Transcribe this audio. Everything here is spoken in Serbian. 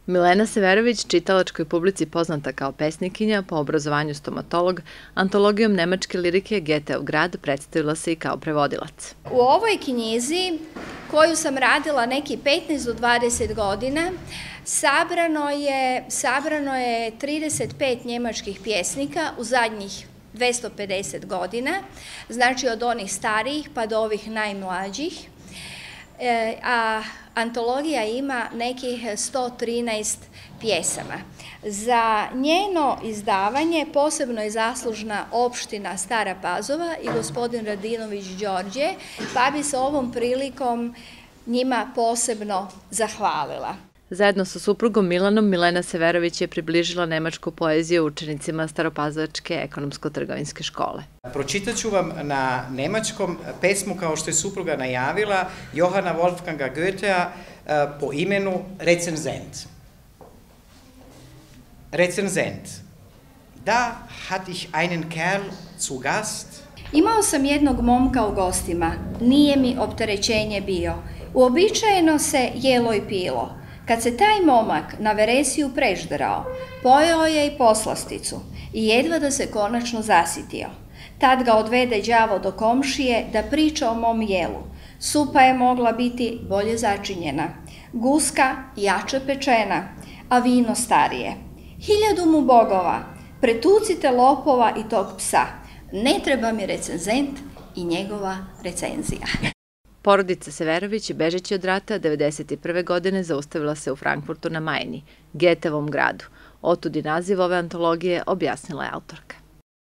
Milena Severović, čitalačkoj publici poznata kao pesnikinja, po obrazovanju stomatolog, antologijom nemačke lirike Goetheov grad predstavila se i kao prevodilac. U ovoj knjizi, koju sam radila neki 15 do 20 godina, sabrano je 35 njemačkih pjesnika u zadnjih 250 godina, znači od onih starijih pa do ovih najmlađih, a antologija ima nekih 113 pjesama. Za njeno izdavanje posebno je zaslužna opština Stara Pazova i gospodin Radinović Đorđe, pa bi se ovom prilikom njima posebno zahvalila. Zajedno sa suprugom Milanom, Milena Severović je približila nemačku poeziju učenicima Staropazovačke ekonomsko-trgovinske škole. Pročitat ću vam na nemačkom pesmu, kao što je supruga najavila, Johanna Wolfganga Goethea po imenu Rezensent. Rezensent. Da hat ich einen Kerl zu Gast. Imao sam jednog momka u gostima, nije mi opterećenje bio. Uobičajeno se jelo i pilo. Kad se taj momak na veresiju prežderao, pojeo je i poslasticu i jedva da se konačno zasitio. Tad ga odvede đavo do komšije da priča o mom jelu. Supa je mogla biti bolje začinjena, guska jače pečena, a vino starije. 1000 mu bogova, pretucite lopova i tog psa. Ne treba mi recenzent i njegova recenzija. Porodica Severović, bežeći od rata, 1991. godine zaustavila se u Frankfurtu na Majni, Goetheovom gradu. Otud i naziv ove antologije, objasnila je autorka.